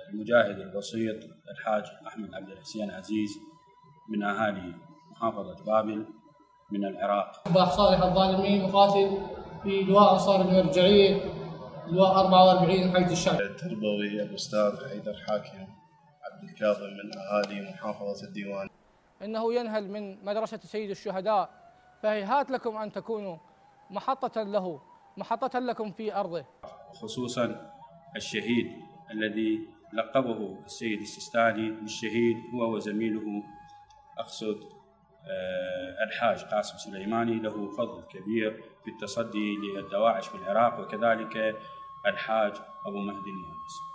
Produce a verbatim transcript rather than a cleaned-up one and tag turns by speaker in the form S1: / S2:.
S1: المجاهد البسيط الحاج أحمد عبد الحسين عزيز من أهالي محافظة بابل من العراق.
S2: صباح صالح الظالمين، مقاتل في لواء أنصار المرجعية لواء أربعة وأربعين حي الشعب.
S3: التربوي الأستاذ حيدر حاكم عبد الكاظم من أهالي محافظة الديوان.
S4: إنه ينهل من مدرسة سيد الشهداء، فهيهات لكم أن تكونوا محطة له، محطة لكم في أرضه.
S1: خصوصا الشهيد الذي لقبه السيد السيستاني بالشهيد هو وزميله، أقصد الحاج قاسم سليماني، له فضل كبير في التصدي للدواعش في العراق، وكذلك الحاج أبو مهدي المهندس.